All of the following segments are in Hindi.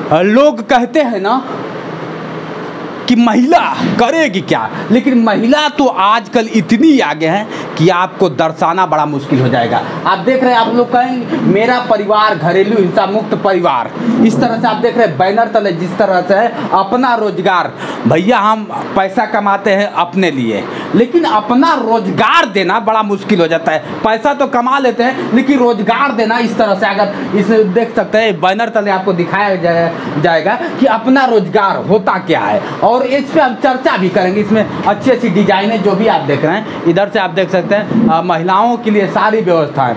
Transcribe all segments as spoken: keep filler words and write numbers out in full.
लोग कहते हैं ना कि महिला करेगी क्या, लेकिन महिला तो आजकल इतनी आगे है कि आपको दर्शाना बड़ा मुश्किल हो जाएगा। आप देख रहे हैं, आप लोग कहेंगे मेरा परिवार घरेलू हिंसा मुक्त परिवार, इस तरह से आप देख रहे हैं बैनर तले जिस तरह से है अपना रोजगार। भैया हम पैसा कमाते हैं अपने लिए, लेकिन अपना रोजगार देना बड़ा मुश्किल हो जाता है। पैसा तो कमा लेते हैं लेकिन रोजगार देना इस तरह से, अगर इसमें देख सकते हैं बैनर तले आपको दिखाया जाएगा कि अपना रोजगार होता क्या है, और इस पे हम चर्चा भी करेंगे। इसमें अच्छी अच्छी डिजाइनें जो भी आप देख रहे हैं, इधर से आप देख सकते हैं आ, महिलाओं के लिए सारी व्यवस्थाएं।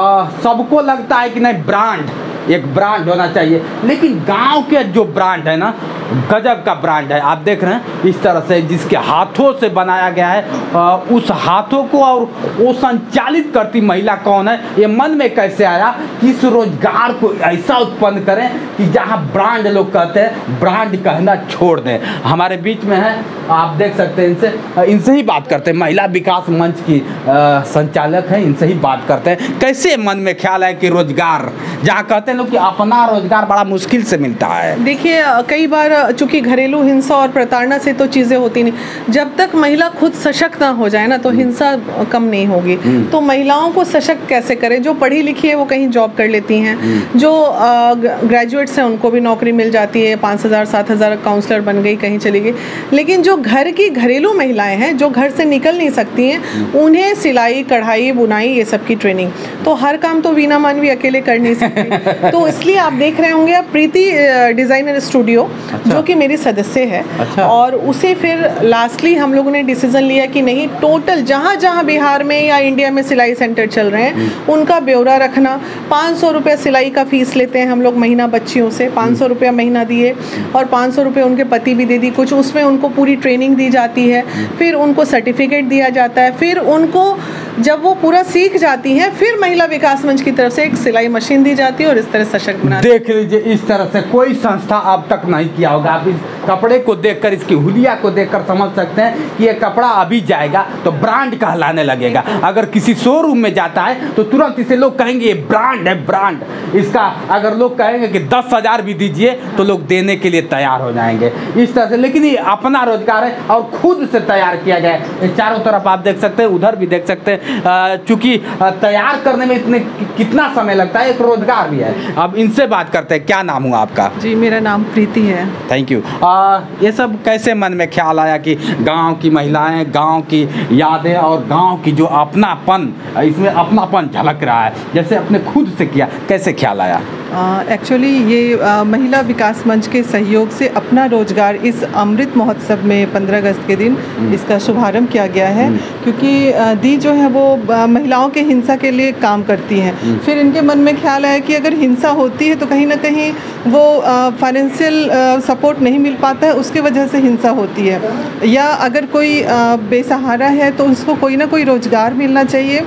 सबको लगता है कि नहीं ब्रांड, एक ब्रांड होना चाहिए, लेकिन गांव के जो ब्रांड है ना गजब का ब्रांड है। आप देख रहे हैं इस तरह से जिसके हाथों से बनाया गया है, आ, उस हाथों को और वो संचालित करती महिला कौन है, ये मन में कैसे आया कि इस रोजगार को ऐसा उत्पन्न करें कि जहां ब्रांड लोग कहते हैं ब्रांड कहना छोड़ दें। हमारे बीच में है, आप देख सकते हैं, इनसे इनसे ही बात करते हैं। महिला विकास मंच की आ, संचालक है, इनसे ही बात करते हैं कैसे मन में ख्याल है कि रोजगार, जहाँ कहते हैं लोग कि अपना रोजगार बड़ा मुश्किल से मिलता है। देखिए कई बार चूंकि घरेलू हिंसा और प्रताड़ना से तो चीज़ें होती नहीं, जब तक महिला खुद सशक्त ना हो जाए ना तो हिंसा कम नहीं होगी। तो महिलाओं को सशक्त कैसे करें? जो पढ़ी लिखी है वो कहीं जॉब कर लेती हैं, जो ग्रेजुएट्स हैं उनको भी नौकरी मिल जाती है, पाँच हज़ार सात हज़ार काउंसलर बन गई, कहीं चली गई। लेकिन जो घर की घरेलू महिलाएं हैं जो घर से निकल नहीं सकती हैं, उन्हें सिलाई कढ़ाई बुनाई ये सब की ट्रेनिंग, तो हर काम तो वीना मानवी अकेले कर नहीं सकती। तो इसलिए आप देख रहे होंगे प्रीति डिज़ाइनर स्टूडियो, अच्छा। जो कि मेरी सदस्य है, अच्छा। और उसे फिर लास्टली हम लोगों ने डिसीजन लिया कि नहीं, टोटल जहाँ जहाँ बिहार में या इंडिया में सिलाई सेंटर चल रहे हैं उनका ब्यौरा रखना। पाँच सौ रुपये सिलाई का फीस लेते हैं हम लोग महीना बच्चियों से, पाँच सौ रुपया महीना दिए और पाँच सौ रुपये उनके पति भी दे दी कुछ, उसमें उनको पूरी ट्रेनिंग दी जाती है, फिर उनको सर्टिफिकेट दिया जाता है, फिर उनको जब वो पूरा सीख जाती हैं फिर महिला विकास मंच की तरफ से एक सिलाई मशीन दी जाती है और इस तरह सशक्त बना। देख लीजिए इस तरह से कोई संस्था अब तक नहीं किया होगा। आप इस कपड़े को देखकर, इसकी हुलिया को देखकर समझ सकते हैं कि ये कपड़ा अभी जाएगा तो ब्रांड कहलाने लगेगा। अगर किसी शोरूम में जाता है तो तुरंत इसे लोग कहेंगे ये ब्रांड है, ब्रांड। इसका अगर लोग कहेंगे कि दस हजार भी दीजिए तो लोग देने के लिए तैयार हो जाएंगे इस तरह से। लेकिन ये अपना रोजगार है और खुद से तैयार किया गया है। चारों तरफ आप देख सकते हैं, उधर भी देख सकते हैं, चूंकि तैयार करने में इतने कितना समय लगता है, एक रोजगार भी है। अब इनसे बात करते हैं। क्या नाम हुआ आपका? जी मेरा नाम प्रीति है। Thank you. ये सब कैसे मन में ख्याल आया कि गांव की महिलाएं, गांव की यादें और गांव की जो अपनापन, इसमें अपनापन झलक रहा है, जैसे अपने खुद से किया, कैसे ख्याल आया? एक्चुअली uh, ये uh, महिला विकास मंच के सहयोग से अपना रोजगार इस अमृत महोत्सव में पंद्रह अगस्त के दिन इसका शुभारंभ किया गया है, क्योंकि uh, दी जो है वो uh, महिलाओं के हिंसा के लिए काम करती हैं। फिर इनके मन में ख्याल आया कि अगर हिंसा होती है तो कहीं ना कहीं वो फाइनेंशियल uh, सपोर्ट uh, नहीं मिल पाता है, उसके वजह से हिंसा होती है, या अगर कोई uh, बेसहारा है तो उसको कोई ना कोई रोजगार मिलना चाहिए,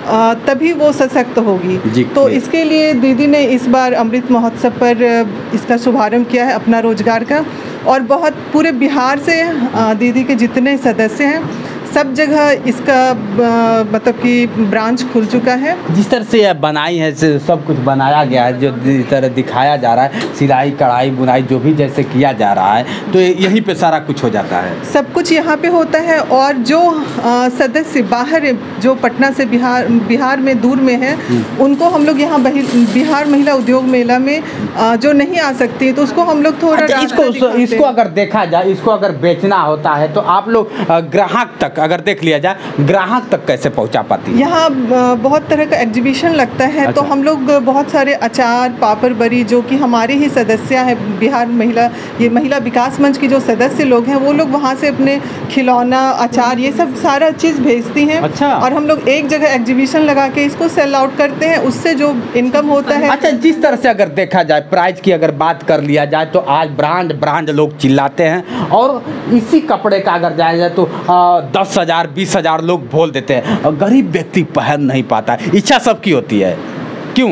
तभी वो सशक्त होगी। तो इसके लिए दीदी ने इस बार अमृत महोत्सव पर इसका शुभारंभ किया है अपना रोजगार का, और बहुत पूरे बिहार से दीदी के जितने सदस्य हैं सब जगह इसका मतलब कि ब्रांच खुल चुका है। जिस तरह से बनाई है सब कुछ बनाया गया है, जो जिस तरह दिखाया जा रहा है, सिलाई कढ़ाई बुनाई जो भी जैसे किया जा रहा है, तो यहीं पे सारा कुछ हो जाता है। सब कुछ यहाँ पे होता है। और जो आ, सदस्य बाहर जो पटना से बिहार बिहार में दूर में है, उनको हम लोग यहाँ बिहार महिला उद्योग मेला में आ, जो नहीं आ सकती तो उसको हम लोग थोड़ा अच्छा, इसको इसको अगर देखा जाए, इसको अगर बेचना होता है तो आप लोग ग्राहक तक अगर देख लिया जाए, ग्राहक तक कैसे पहुंचा पाती है? यहाँ बहुत तरह का एग्जीबिशन लगता है। अच्छा। तो हम लोग बहुत सारे अचार पापड़ बरी, जो कि हमारे ही सदस्य हैं बिहार महिला ये महिला विकास मंच की जो सदस्य लोग हैं, वो लोग वहाँ से अपने खिलौना अचार ये सब सारा चीज़ भेजती हैं। अच्छा। और हम लोग एक जगह एग्जीबिशन लगा के इसको सेल आउट करते हैं, उससे जो इनकम होता है। अच्छा, जिस तरह से अगर देखा जाए प्राइस की अगर बात कर लिया जाए तो आज ब्रांड ब्रांड लोग चिल्लाते हैं, और इसी कपड़े का अगर जाया जाए तो दस हजार बीस हजार लोग बोल देते हैं, और गरीब व्यक्ति पहन नहीं पाता है। इच्छा सबकी होती है, क्यों?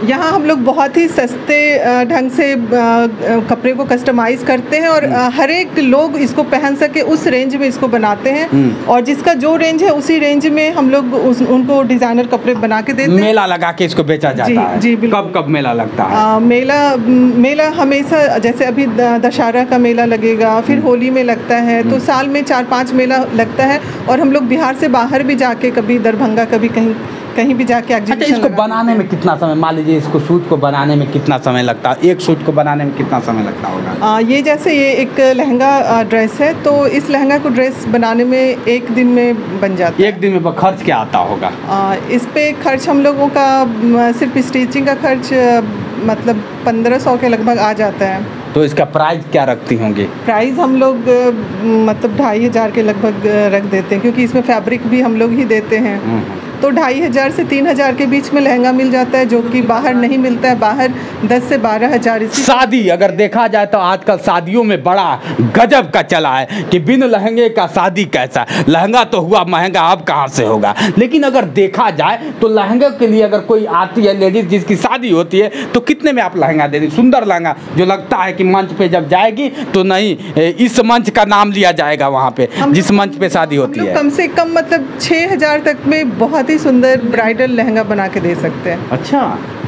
यहाँ हम लोग बहुत ही सस्ते अ, ढंग से अ, अ, कपड़े को कस्टमाइज़ करते हैं और अ, हर एक लोग इसको पहन सके उस रेंज में इसको बनाते हैं और जिसका जो रेंज है उसी रेंज में हम लोग उस, उनको डिज़ाइनर कपड़े बना के देते हैं। मेला लगा के इसको बेचा जाता जी, है? जी, बिल्कुल। कब कब मेला लगता है? आ, मेला मेला हमेशा, जैसे अभी द- दशहरा का मेला लगेगा, फिर होली में लगता है, तो साल में चार पांच मेला लगता है और हम लोग बिहार से बाहर भी जाके, कभी दरभंगा, कभी कहीं कहीं भी जाके अच्छा, एग्जीबिशन इसको बनाने में कितना समय, मान लीजिए इसको सूट को बनाने में कितना समय लगता है? एक सूट को बनाने में कितना समय लगता होगा? आ, ये जैसे ये एक लहंगा आ, ड्रेस है, तो इस लहंगा को ड्रेस बनाने में एक दिन में बन जाता है। एक दिन में खर्च क्या आता होगा? आ, इस पे खर्च हम लोगों का म, सिर्फ स्टिचिंग का खर्च आ, मतलब पंद्रह सौ के लगभग आ जाता है। तो इसका प्राइस क्या रखती होंगी? प्राइस हम लोग आ, मतलब ढाई हज़ार के लगभग आ, रख देते हैं, क्योंकि इसमें फैब्रिक भी हम लोग ही देते हैं। तो ढाई हज़ार से तीन हज़ार के बीच में लहंगा मिल जाता है, जो कि बाहर नहीं मिलता है। बाहर दस से बारह हज़ार। शादी अगर देखा जाए तो आजकल शादियों में बड़ा गजब का चला है कि बिन लहंगे का शादी कैसा। लहंगा तो हुआ महंगा, अब कहाँ से होगा। लेकिन अगर देखा जाए तो लहंगे के लिए अगर कोई आती है लेडीज जिसकी शादी होती है, तो कितने में आप लहंगा दे दी? सुंदर लहंगा जो लगता है कि मंच पे जब जाएगी तो नहीं, इस मंच का नाम लिया जाएगा वहाँ पे जिस मंच पे शादी होती है। कम से कम मतलब छः हज़ार तक में बहुत ही सुंदर ब्राइडल लहंगा बना के दे सकते हैं। अच्छा,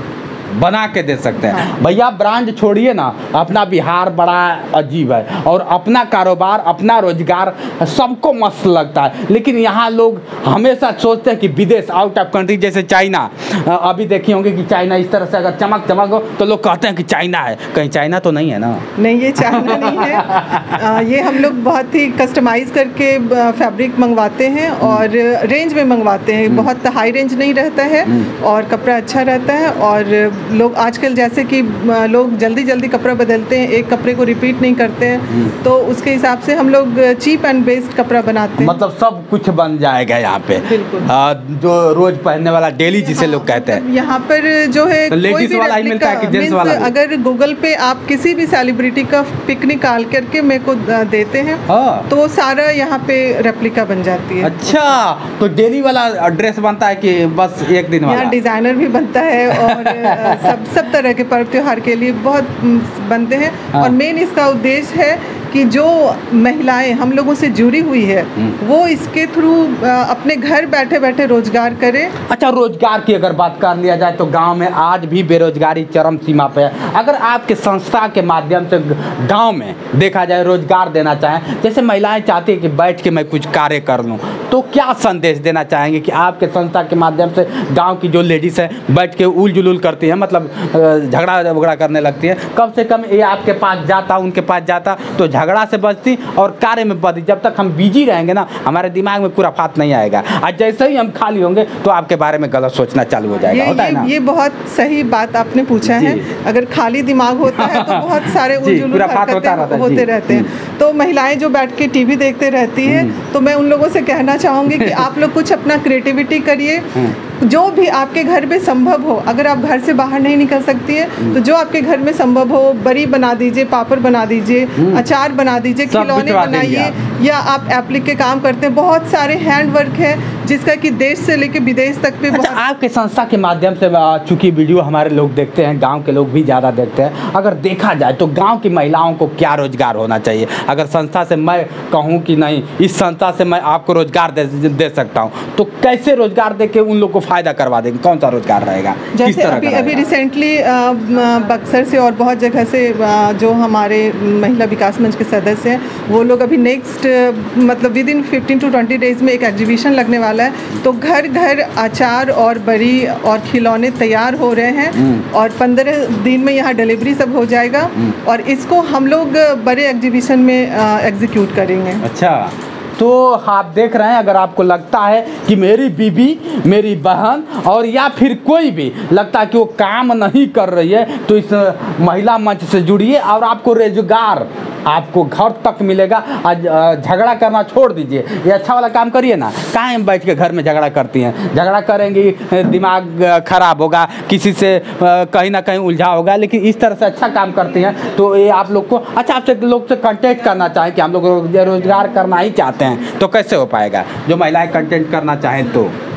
बना के दे सकते हैं। हाँ। भैया ब्रांड छोड़िए ना, अपना बिहार बड़ा अजीब है और अपना कारोबार, अपना रोजगार सबको मस्त लगता है। लेकिन यहाँ लोग हमेशा सोचते हैं कि विदेश, आउट ऑफ कंट्री, जैसे चाइना। अभी देखिए होंगे कि चाइना इस तरह से अगर चमक चमक हो तो लोग कहते हैं कि चाइना है। कहीं चाइना तो नहीं है ना? नहीं, ये चाइना नहीं है। आ, ये हम लोग बहुत ही कस्टमाइज़ करके फैब्रिक मंगवाते हैं और रेंज में मंगवाते हैं। बहुत हाई रेंज नहीं रहता है और कपड़ा अच्छा रहता है। और लोग आजकल जैसे कि लोग जल्दी जल्दी कपड़ा बदलते हैं, एक कपड़े को रिपीट नहीं करते हैं, तो उसके हिसाब से हम लोग चीप एंड बेस्ट कपड़ा बनाते हैं। मतलब सब कुछ बन जाएगा यहाँ पे। बिल्कुल। आ, जो रोज पहनने वाला, डेली जिसे लोग कहते हैं। यहाँ पर जो है तो लेडीज वाला ही मिलता है कि जेंट्स वाला? अगर गूगल पे आप किसी भी सेलिब्रिटी का पिक निकाल करके मेरे को देते हैं, हाँ। तो सारा यहाँ पे रेप्लिका बन जाती है। अच्छा, तो डेली वाला ड्रेस बनता है कि बस एक दिन वाला? यहाँ डिज़ाइनर भी बनता है और सब सब तरह के पर्व त्योहार के लिए बहुत बनते हैं। हाँ। और मेन इसका उद्देश्य है कि जो महिलाएं हम लोगों से जुड़ी हुई है वो इसके थ्रू अपने घर बैठे बैठे रोजगार करें। अच्छा, रोजगार की अगर बात कर लिया जाए तो गांव में आज भी बेरोजगारी चरम सीमा पे है। अगर आपके संस्था के माध्यम से गांव में देखा जाए रोजगार देना चाहें, जैसे महिलाएं चाहती है कि बैठ के मैं कुछ कार्य कर लूं, तो क्या संदेश देना चाहेंगे कि आपके संस्था के माध्यम से गाँव की जो लेडीज़ है बैठ के उल जुलूल करती हैं, मतलब झगड़ा झगड़ा करने लगती है, कम से कम ये आपके पास जाता, उनके पास जाता तो झगड़ा से बचती और कार्य में बचती। जब तक हम बिजी रहेंगे ना, हमारे दिमाग में खुराफात नहीं आएगा। आज जैसे ही हम खाली होंगे तो आपके बारे में गलत सोचना चालू हो जाएगा। ये, होता है ना? ये बहुत सही बात आपने पूछा है। अगर खाली दिमाग होता है तो बहुत सारे उलझुल हरकतें होते रहते हैं। तो महिलाएं जो बैठ के टीवी देखते रहती है, तो मैं उन लोगों से कहना चाहूँगी कि आप लोग कुछ अपना क्रिएटिविटी करिए, जो भी आपके घर में संभव हो। अगर आप घर से बाहर नहीं निकल सकती है तो जो आपके घर में संभव हो, बड़ी बना दीजिए, पापड़ बना दीजिए, अचार बना दीजिए, खिलौने बनाइए, या आप एप्लिक के काम करते हैं, बहुत सारे हैंड वर्क है जिसका कि देश से लेके विदेश तक भी। अच्छा, आपके संस्था के माध्यम से चूंकि वीडियो हमारे लोग देखते हैं, गांव के लोग भी ज़्यादा देखते हैं, अगर देखा जाए तो गांव की महिलाओं को क्या रोजगार होना चाहिए? अगर संस्था से मैं कहूं कि नहीं, इस संस्था से मैं आपको रोजगार दे, दे सकता हूं, तो कैसे रोजगार दे के उन लोग को फायदा करवा देंगे? कौन सा रोजगार रहेगा? जैसे अभी अभी रिसेंटली बक्सर से और बहुत जगह से जो हमारे महिला विकास मंच के सदस्य हैं, वो लोग अभी नेक्स्ट मतलब within fifteen to twenty days में एक एग्जीबिशन लगने वाला है। तो घर घर अचार और बड़ी और खिलौने तैयार हो रहे हैं और पंद्रह दिन में यहाँ डिलीवरी सब हो जाएगा और इसको हम लोग बड़े एग्जीबिशन में एग्जीक्यूट करेंगे। अच्छा, तो आप देख रहे हैं, अगर आपको लगता है कि मेरी बीबी, मेरी बहन और या फिर कोई भी लगता है कि वो काम नहीं कर रही है, तो इस महिला मंच से जुड़िए और आपको रोजगार आपको घर तक मिलेगा। आज झगड़ा करना छोड़ दीजिए, ये अच्छा वाला काम करिए ना। कहाँ बैठ के घर में झगड़ा करती हैं? झगड़ा करेंगी, दिमाग खराब होगा, किसी से कहीं ना कहीं उलझा होगा। लेकिन इस तरह से अच्छा काम करती हैं तो ये आप लोग को, अच्छा आपसे लोग से कंटेक्ट करना चाहें कि हम लोग रोजगार करना ही चाहते हैं, तो कैसे हो पाएगा? जो महिलाएं कंटेंट करना चाहें तो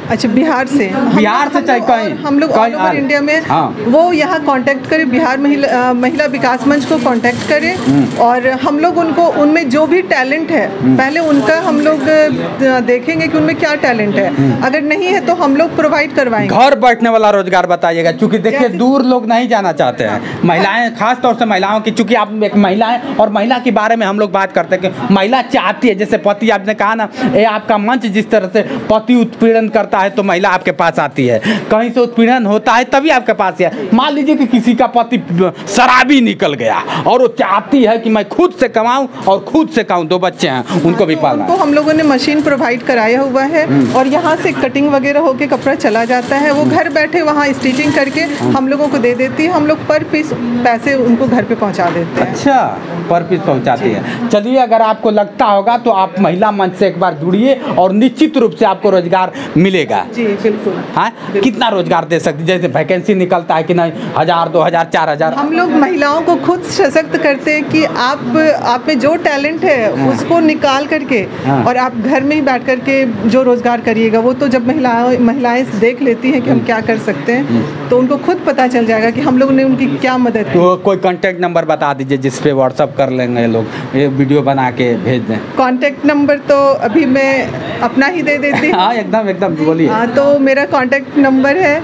अच्छा, बिहार से बिहार से चाहे कहीं हम लोग ऑल ओवर इंडिया में हाँ। वो यहाँ कांटेक्ट करें, बिहार महिला महिला विकास मंच को कांटेक्ट करें और हम लोग उनको उनमें जो भी टैलेंट है पहले उनका हम लोग देखेंगे कि उनमें क्या टैलेंट है, अगर नहीं है तो हम लोग प्रोवाइड करवाएंगे। घर बैठने वाला रोजगार बताइएगा, क्योंकि देखिए दूर लोग नहीं जाना चाहते हैं, महिलाएं खास तौर से महिलाओं की, चूंकि आप एक महिला है और महिला के बारे में हम लोग बात करते हैं कि महिला चाहती है, जैसे पति आपने कहा ना, ये आपका मंच जिस तरह से पति उत्पीड़न करता है तो महिला आपके पास आती है, कहीं से उत्पीड़न होता है तभी आपके पास है। मान लीजिए कि किसी का पति शराबी निकल गया और वो चाहती है कि मैं खुद से कमाऊं और खुद से खाऊं, दो बच्चे हैं उनको भी पालना। उनको हम लोगों ने मशीन प्रोवाइड कराया हुआ है और यहाँ से कटिंग वगैरह होके कपड़ा चला जाता है, वो घर बैठे वहाँ स्टिचिंग करके हम लोगों को दे देती है, हम लोग पर पीस पैसे उनको घर पे पहुँचा देते हैं। अच्छा, पर पीस पहुँचाती है। चलिए, अगर आपको लगता होगा तो आप महिला मंच से एक बार जुड़िए और निश्चित रूप से आपको रोजगार मिलेगा। जी बिल्कुल। हाँ, कितना रोजगार दे सकती, जैसे वैकेंसी निकलता है कि नहीं, हजार दो हजार चार हजार? हम लोग महिलाओं को खुद सशक्त करते हैं कि आप आप में जो टैलेंट है उसको निकाल करके हाँ। और आप घर में ही बैठ करके जो रोजगार करिएगा, वो तो जब महिलाएं महिलाएं देख लेती हैं कि हम क्या कर सकते हैं तो उनको खुद पता चल जाएगा कि हम लोग ने उनकी क्या मदद की। तो कोई कांटेक्ट नंबर बता दीजिए जिस पे व्हाट्सअप कर लेंगे लोग, ये वीडियो बना के भेज दें। कांटेक्ट नंबर तो अभी मैं अपना ही दे देती हूँ। हाँ, एकदम एकदम बोलिए। हाँ, तो मेरा कांटेक्ट नंबर है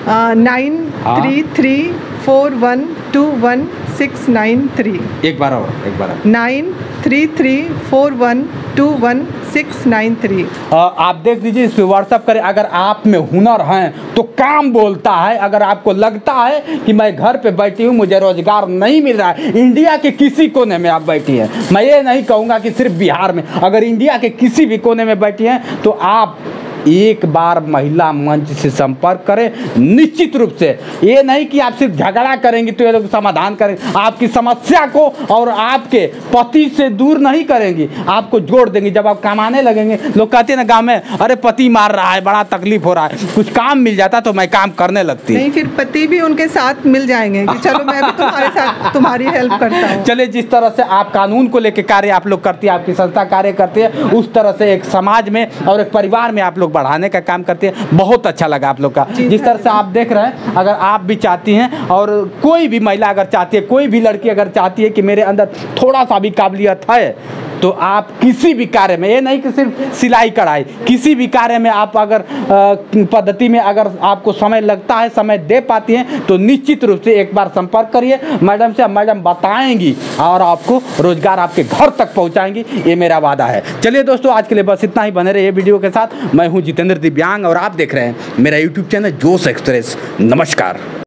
nine three three four one two one six nine three. एक बार और एक बार और। Nine three three four one two one six nine three. आप देख लीजिए, इस पर व्हाट्सअप करें। अगर आप में हुनर हैं तो काम बोलता है। अगर आपको लगता है कि मैं घर पे बैठी हूँ, मुझे रोजगार नहीं मिल रहा है, इंडिया के किसी कोने में आप बैठी हैं, मैं ये नहीं कहूँगा कि सिर्फ बिहार में, अगर इंडिया के किसी भी कोने में बैठी हैं तो आप एक बार महिला मंच से संपर्क करें। निश्चित रूप से ये नहीं कि आप सिर्फ झगड़ा करेंगे तो ये लोग समाधान करेंगे, आपकी समस्या को और आपके पति से दूर नहीं करेंगी, आपको जोड़ देंगे। जब आप कमाने लगेंगे, लोग कहते हैं ना गांव में, अरे पति मार रहा है, बड़ा तकलीफ हो रहा है, कुछ काम मिल जाता तो मैं काम करने लगती। नहीं, फिर पति भी उनके साथ मिल जाएंगे कि चलो मैं भी तुम्हारे साथ तुम्हारी हेल्प करता हूँ। चलिए, जिस तरह से आप कानून को लेकर कार्य आप लोग करती है, आपकी संस्था कार्य करती है, उस तरह से एक समाज में और एक परिवार में आप लोग बढ़ाने का काम करते हैं। बहुत अच्छा लगा आप लोग का। जिस तरह से आप देख रहे हैं, अगर आप भी चाहती हैं और कोई भी महिला अगर चाहती है, कोई भी लड़की अगर चाहती है कि मेरे अंदर थोड़ा सा भी काबिलियत है, तो आप किसी भी कार्य में, ये नहीं कि सिर्फ सिलाई कढ़ाई, किसी भी कार्य में आप अगर पद्धति में अगर आपको समय लगता है, समय दे पाती हैं, तो निश्चित रूप से एक बार संपर्क करिए मैडम से। मैडम बताएंगी और आपको रोजगार आपके घर तक पहुंचाएंगी, ये मेरा वादा है। चलिए दोस्तों, आज के लिए बस इतना ही। बने रहिए वीडियो के साथ। मैं हूं जितेंद्र दिव्यांग और आप देख रहे हैं मेरा यूट्यूब चैनल जोश एक्सप्रेस। नमस्कार।